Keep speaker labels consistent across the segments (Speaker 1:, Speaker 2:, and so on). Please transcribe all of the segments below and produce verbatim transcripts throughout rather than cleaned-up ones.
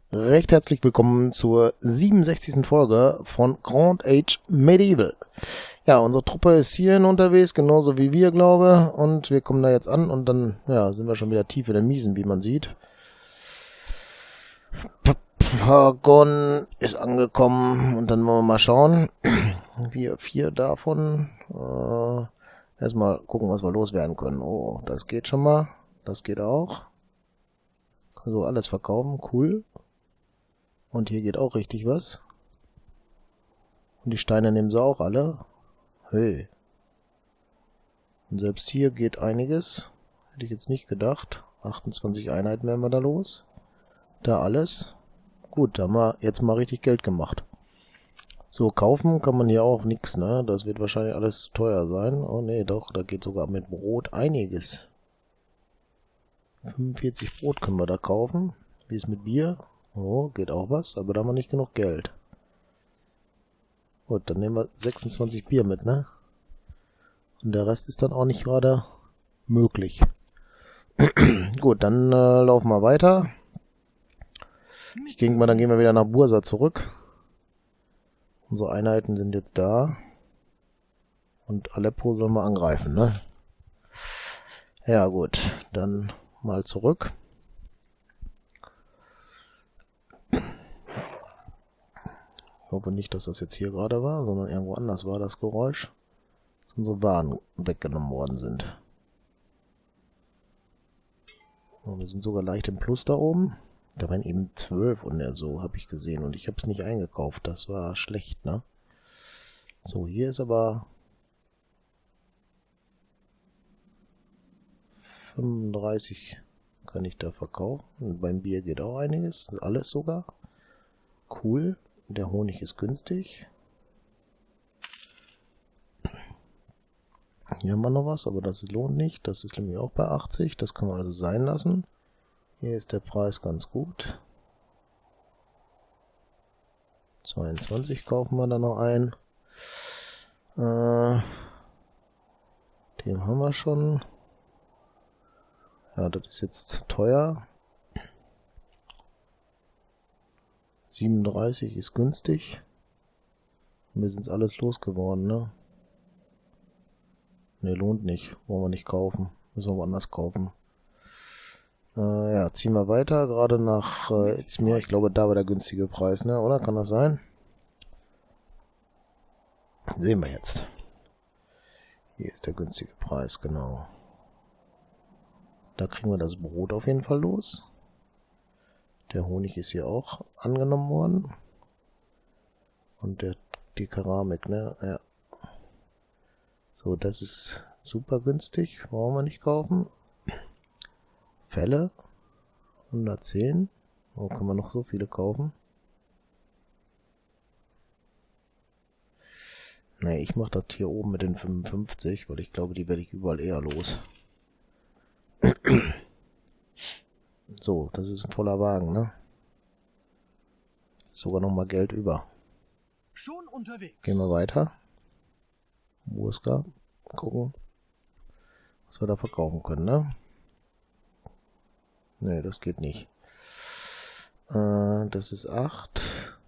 Speaker 1: Recht herzlich willkommen zur siebenundsechzigsten Folge von Grand Age Medieval. Ja, unsere Truppe ist hierhin unterwegs, genauso wie wir, glaube ich. Und wir kommen da jetzt an und dann ja, sind wir schon wieder tief in der Miesen, wie man sieht. Paragon ist angekommen und dann wollen wir mal schauen. Wir vier davon. Äh, erstmal gucken, was wir loswerden können. Oh, das geht schon mal. Das geht auch. So, alles verkaufen. Cool. Und hier geht auch richtig was. Und die Steine nehmen sie auch alle. Hey. Und selbst hier geht einiges. Hätte ich jetzt nicht gedacht. achtundzwanzig Einheiten werden wir da los. Da alles. Gut, da haben wir jetzt mal richtig Geld gemacht. So, kaufen kann man hier auch nichts, ne? Das wird wahrscheinlich alles teuer sein. Oh ne, doch, da geht sogar mit Brot einiges. fünfundvierzig Brot können wir da kaufen. Wie ist mit Bier? Oh, geht auch was, aber da haben wir nicht genug Geld. Gut, dann nehmen wir sechsundzwanzig Bier mit, ne? Und der Rest ist dann auch nicht gerade möglich. Gut, dann äh, laufen wir weiter. Ich denke mal, dann gehen wir wieder nach Bursa zurück. Unsere Einheiten sind jetzt da. Und Aleppo sollen wir angreifen, ne? Ja gut, dann mal zurück. Ich hoffe nicht, dass das jetzt hier gerade war, sondern irgendwo anders war das Geräusch, dass unsere Waren weggenommen worden sind. Und wir sind sogar leicht im Plus da oben. Da waren eben zwölf und so, habe ich gesehen. Und ich habe es nicht eingekauft. Das war schlecht, ne? So, hier ist aber fünfunddreißig kann ich da verkaufen. Und beim Bier geht auch einiges. Alles sogar. Cool. Der Honig ist günstig. Hier haben wir noch was, aber das lohnt nicht. Das ist nämlich auch bei achtzig. Das können wir also sein lassen. Hier ist der Preis ganz gut. zweiundzwanzig kaufen wir da noch ein. Äh, den haben wir schon. Ja, das ist jetzt teuer. siebenunddreißig ist günstig. Und wir sind alles losgeworden, ne? Ne, lohnt nicht. Wollen wir nicht kaufen. Müssen wir woanders kaufen. Äh, ja, ziehen wir weiter. Gerade nach äh, Izmir. Ich glaube, da war der günstige Preis, ne? Oder? Kann das sein? Sehen wir jetzt. Hier ist der günstige Preis, genau. Da kriegen wir das Brot auf jeden Fall los. Der Honig ist hier auch angenommen worden. Und der, die Keramik, ne? Ja. So, das ist super günstig. Wollen wir nicht kaufen. Felle. hundertzehn. Wo können wir noch so viele kaufen? Ne, ich mache das hier oben mit den fünfundfünfzig, weil ich glaube, die werde ich überall eher los. So, das ist ein voller Wagen, ne? Ist sogar noch mal Geld über.
Speaker 2: Schon unterwegs.
Speaker 1: Gehen wir weiter. Bursa. Gucken, was wir da verkaufen können, ne? Ne, das geht nicht. Äh, das ist acht.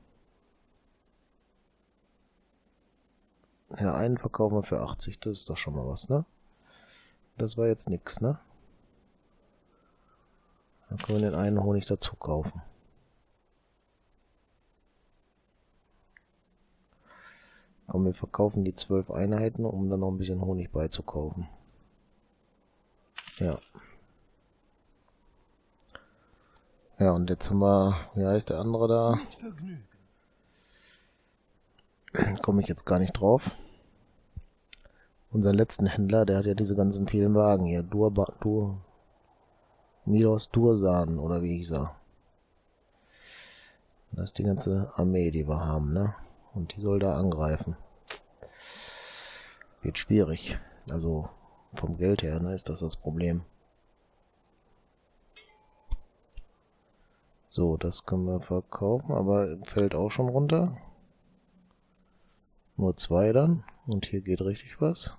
Speaker 1: Ja, einen verkaufen wir für achtzig. Das ist doch schon mal was, ne? Das war jetzt nix, ne? Dann können wir den einen Honig dazu kaufen. Komm, wir verkaufen die zwölf Einheiten, um dann noch ein bisschen Honig beizukaufen. Ja. Ja, und jetzt haben wir, wie heißt der andere da? Komme ich jetzt gar nicht drauf. Unseren letzten Händler, der hat ja diese ganzen vielen Wagen hier. Durba, Dur, Milos Dursan, oder wie hieß er? Das ist die ganze Armee, die wir haben, ne? Und die soll da angreifen. Wird schwierig. Also vom Geld her, ne, ist das das Problem. So, das können wir verkaufen, aber fällt auch schon runter. Nur zwei dann. Und hier geht richtig was.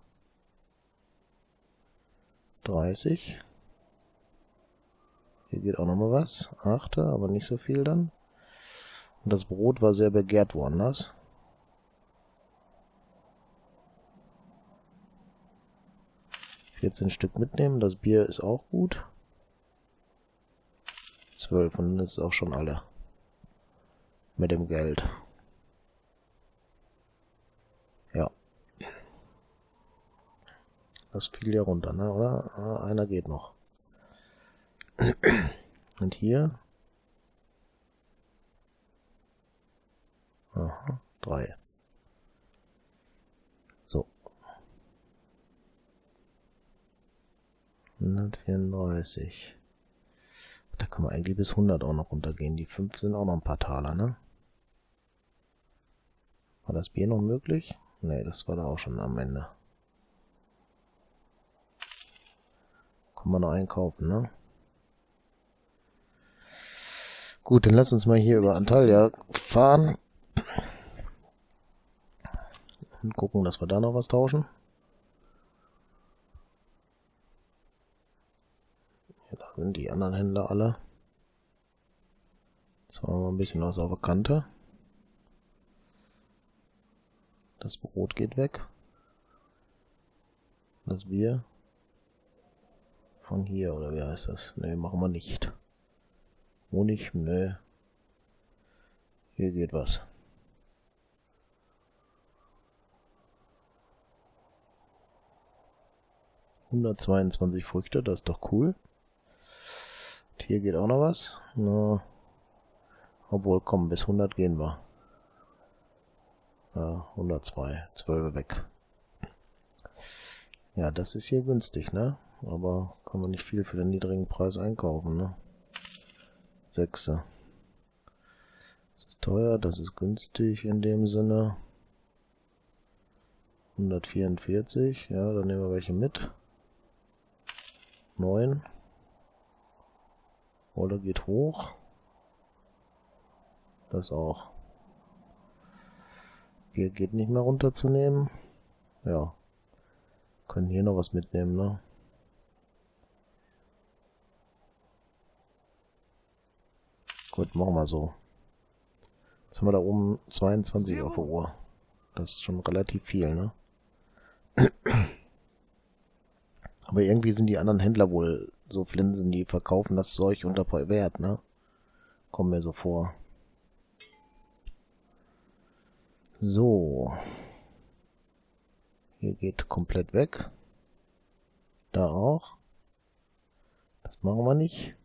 Speaker 1: dreißig. Hier geht auch nochmal was. acht, aber nicht so viel dann. Und das Brot war sehr begehrt woanders. vierzehn Stück mitnehmen. Das Bier ist auch gut. zwölf und dann ist auch schon alle. Mit dem Geld. Ja. Das fiel ja runter, ne? Oder? Ah, einer geht noch. Und hier? Aha, drei. So. hundertvierunddreißig. Da können wir eigentlich bis hundert auch noch runtergehen. Die fünf sind auch noch ein paar Taler, ne? War das Bier noch möglich? Ne, das war da auch schon am Ende. Können wir noch einkaufen, ne? Gut, dann lass uns mal hier über Antalya fahren. Und gucken, dass wir da noch was tauschen. Ja, da sind die anderen Händler alle. Jetzt haben wir mal ein bisschen was auf der Kante. Das Brot geht weg. Das Bier. Von hier, oder wie heißt das? Ne, machen wir nicht. Honig, ne. Hier geht was. hundertzweiundzwanzig Früchte, das ist doch cool. Und hier geht auch noch was. Na, obwohl, komm, bis hundert gehen wir. Ja, hundertzwei, zwölf weg. Ja, das ist hier günstig, ne? Aber kann man nicht viel für den niedrigen Preis einkaufen, ne? sechs. Das ist teuer, das ist günstig in dem Sinne. hundertvierundvierzig, ja, dann nehmen wir welche mit. neun. Oder geht hoch. Das auch. Hier geht nicht mehr runterzunehmen. Ja. Können hier noch was mitnehmen, ne? Gut, machen wir so. Jetzt haben wir da oben zweiundzwanzig auf der Uhr. Das ist schon relativ viel, ne? Aber irgendwie sind die anderen Händler wohl so Flinsen, die verkaufen das Zeug unter Wert, ne? Kommt mir so vor. So. Hier geht komplett weg. Da auch. Das machen wir nicht.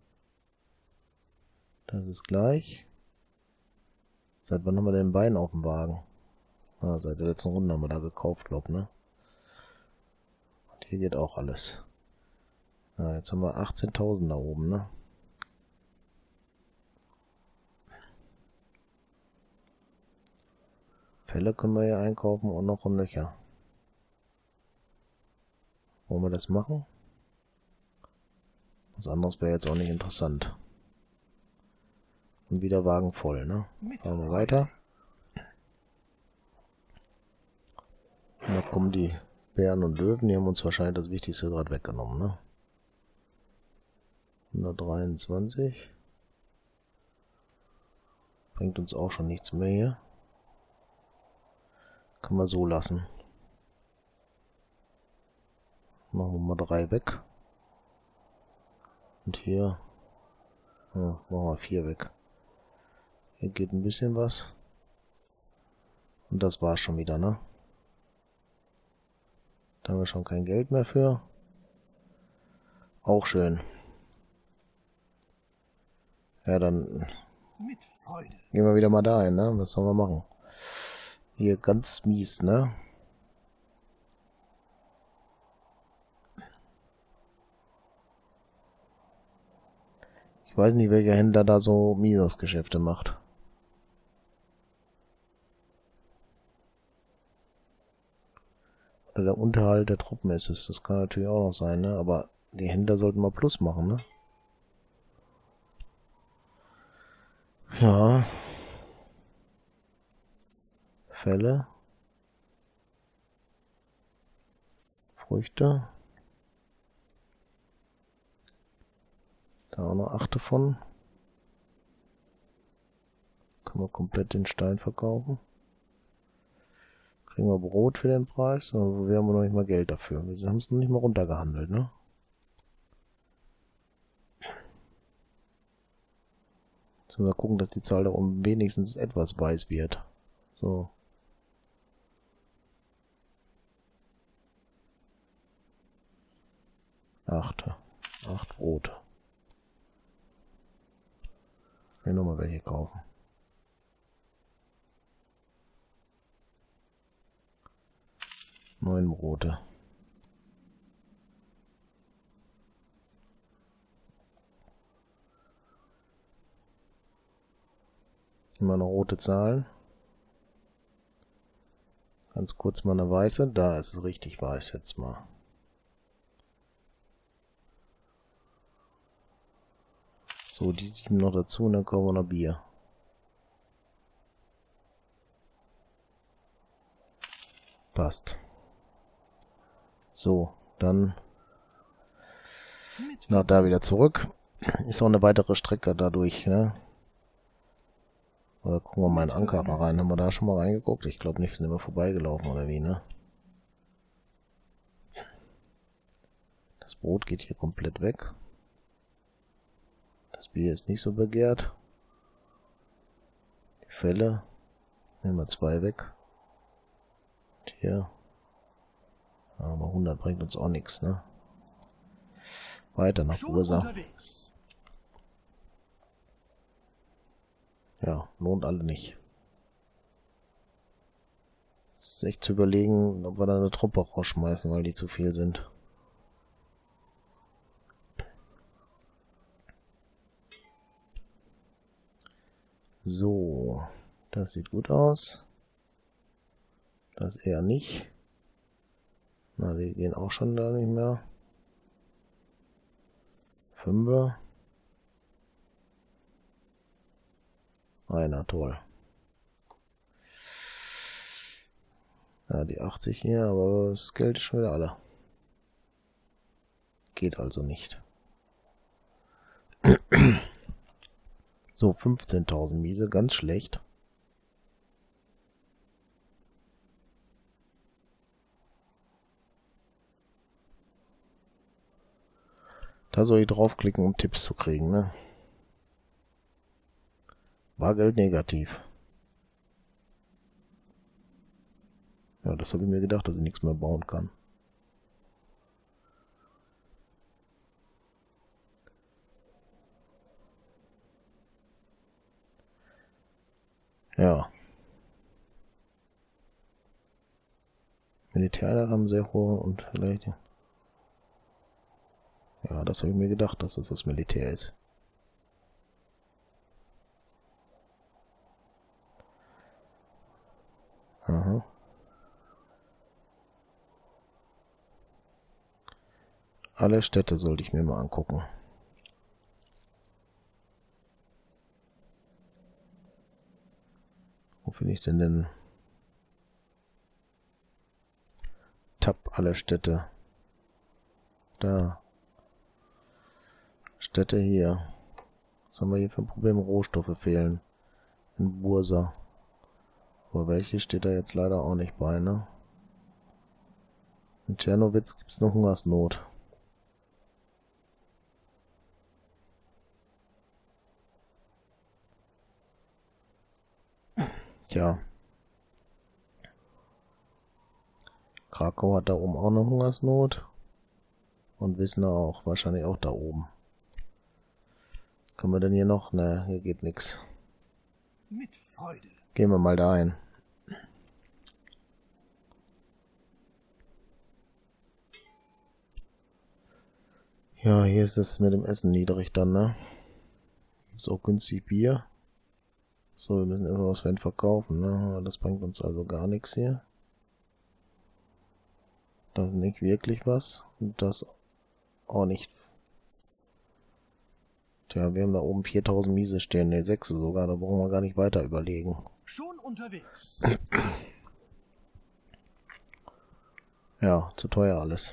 Speaker 1: Das ist gleich. Seit wann haben wir den Bein auf dem Wagen? Ah, seit der letzten Runde haben wir da gekauft, glaub, ne? Und hier geht auch alles. Ah, jetzt haben wir achtzehntausend da oben, ne? Fälle können wir hier einkaufen und noch und Löcher. Wollen wir das machen? Was anderes wäre jetzt auch nicht interessant. Und wieder Wagen voll, ne? Fahren wir weiter. Und da kommen die Bären und Löwen, die haben uns wahrscheinlich das Wichtigste gerade weggenommen, ne? hundertdreiundzwanzig. Bringt uns auch schon nichts mehr hier. Können wir so lassen. Machen wir mal drei weg. Und hier ja, machen wir vier weg. Hier geht ein bisschen was. Und das war's schon wieder, ne? Da haben wir schon kein Geld mehr für. Auch schön. Ja, dann
Speaker 2: Mit Freude.
Speaker 1: gehen wir wieder mal dahin, ne? Was sollen wir machen? Hier ganz mies, ne? Ich weiß nicht, welcher Händler da so Minusgeschäfte macht. Oder der Unterhalt der Truppen ist es. Das kann natürlich auch noch sein, ne? Aber die Händler sollten mal Plus machen, ne? Ja. Fälle. Früchte. Da auch noch acht davon. Können Mal komplett den Stein verkaufen. Kriegen wir Brot für den Preis, aber wir haben noch nicht mal Geld dafür. Wir haben es noch nicht mal runtergehandelt, ne? Jetzt müssen wir gucken, dass die Zahl da oben wenigstens etwas weiß wird. So. Acht. Acht Brote. Ich will nochmal welche kaufen. Neun Brote. Immer noch rote Zahlen. Ganz kurz mal eine weiße. Da ist es richtig weiß jetzt mal. So, die sieben noch dazu und dann kaufen wir noch Bier. Passt. So, dann nach da wieder zurück. Ist auch eine weitere Strecke dadurch, ne? Oder gucken wir mal in Ankara rein. Haben wir da schon mal reingeguckt? Ich glaube nicht, sind wir vorbeigelaufen oder wie, ne? Das Brot geht hier komplett weg. Das Bier ist nicht so begehrt. Die Felle. Nehmen wir zwei weg. Und hier. Aber hundert bringt uns auch nichts, ne? Weiter nach Bursa. Ja, lohnt alle nicht. Es ist echt zu überlegen, ob wir da eine Truppe rausschmeißen, weil die zu viel sind. So, das sieht gut aus. Das eher nicht. Na, die gehen auch schon da nicht mehr. Fünfer. Einer, toll. Ja, die achtzig hier, aber das Geld ist schon wieder alle. Geht also nicht. So, fünfzehntausend Miese, ganz schlecht. Da soll ich draufklicken, um Tipps zu kriegen, ne? Bargeld negativ. Ja, das habe ich mir gedacht, dass ich nichts mehr bauen kann. Ja. Militär haben sehr hohe und vielleicht... Ja, das habe ich mir gedacht, dass das das Militär ist. Aha. Alle Städte sollte ich mir mal angucken. Wo finde ich denn den Tab alle Städte? Da. Städte hier. Was haben wir hier für ein Problem? Rohstoffe fehlen. In Bursa. Aber welche steht da jetzt leider auch nicht bei, ne? In Tschernowitz gibt es eine Hungersnot. Tja. Krakau hat da oben auch eine Hungersnot. Und Wismar auch. Wahrscheinlich auch da oben. Können wir denn hier noch? Ne, hier geht nichts.
Speaker 2: Mit Freude.
Speaker 1: Gehen wir mal da ein. Ja, hier ist es mit dem Essen niedrig dann, ne? Ist auch günstig Bier. So, wir müssen immer was für ihn verkaufen, ne? Das bringt uns also gar nichts hier. Das ist nicht wirklich was. Und das auch nicht. Tja, wir haben da oben viertausend Miese stehen, ne, sechs sogar, da brauchen wir gar nicht weiter überlegen.
Speaker 2: Schon unterwegs.
Speaker 1: Ja, zu teuer alles.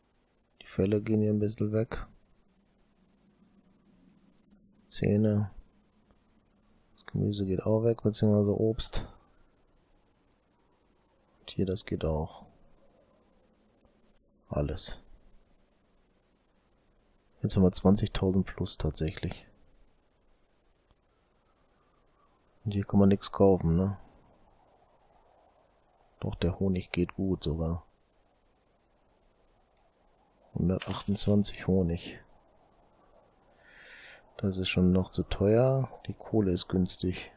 Speaker 1: Die Fälle gehen hier ein bisschen weg. Zähne. Gemüse geht auch weg, beziehungsweise Obst. Und hier, das geht auch. Alles. Jetzt haben wir zwanzigtausend plus tatsächlich. Und hier kann man nichts kaufen, ne? Doch, der Honig geht gut sogar. hundertachtundzwanzig Honig. Das ist schon noch zu teuer. Die Kohle ist günstig.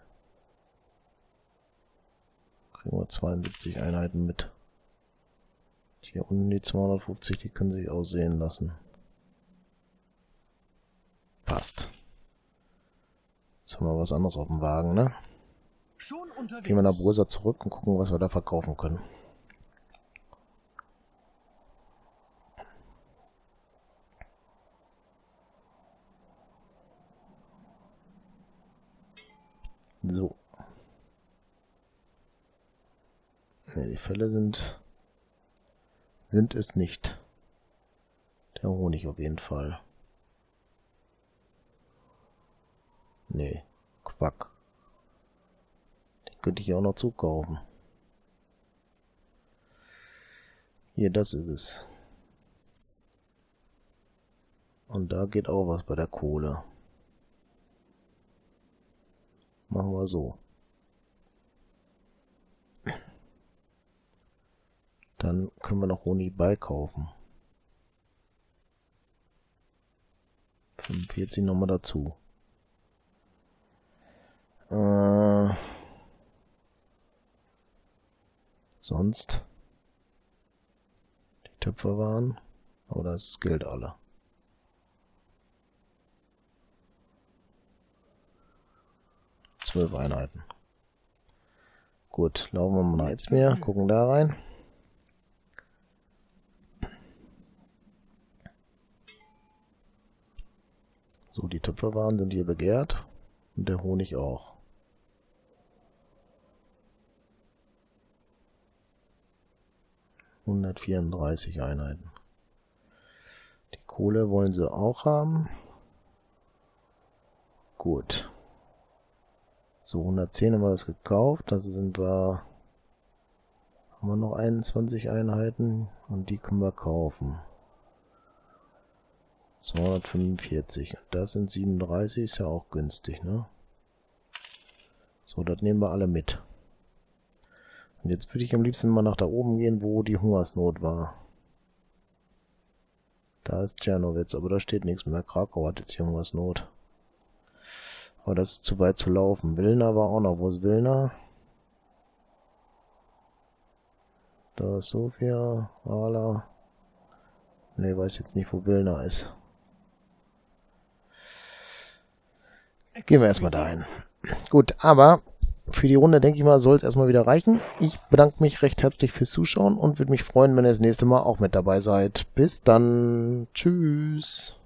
Speaker 1: Kriegen wir zweiundsiebzig Einheiten mit. Hier unten die zweihundertfünfzig, die können sich aussehen lassen. Passt. Jetzt haben wir was anderes auf dem Wagen, ne?
Speaker 2: Schon unterwegs.
Speaker 1: Gehen wir nach Bursa zurück und gucken, was wir da verkaufen können. So. Ne, die Fälle sind sind es nicht. Der Honig auf jeden Fall. Nee, Quack. Den könnte ich auch noch zukaufen. Hier, das ist es. Und da geht auch was bei der Kohle. Machen wir so. Dann können wir noch Honig beikaufen. fünfundvierzig nochmal dazu. Äh, sonst die Töpfer waren, aber da ist das Geld alle. Zwölf Einheiten. Gut, laufen wir mal nach Etzmeer, gucken da rein. So, die Töpferwaren sind hier begehrt und der Honig auch. hundertvierunddreißig Einheiten. Die Kohle wollen sie auch haben. Gut. So, hundertzehn haben wir das gekauft. Also sind wir... Haben wir noch einundzwanzig Einheiten und die können wir kaufen. zweihundertfünfundvierzig. Und das sind siebenunddreißig, ist ja auch günstig, ne? So, das nehmen wir alle mit. Und jetzt würde ich am liebsten mal nach da oben gehen, wo die Hungersnot war. Da ist Czernowitz, aber da steht nichts mehr. Krakau hat jetzt die Hungersnot. Aber das ist zu weit zu laufen. Wilna war auch noch. Wo ist Wilna? Da ist Sofia, Ala. Ne, weiß jetzt nicht, wo Wilna ist. Gehen wir erstmal dahin. Gut, aber für die Runde, denke ich mal, soll es erstmal wieder reichen. Ich bedanke mich recht herzlich fürs Zuschauen und würde mich freuen, wenn ihr das nächste Mal auch mit dabei seid. Bis dann. Tschüss.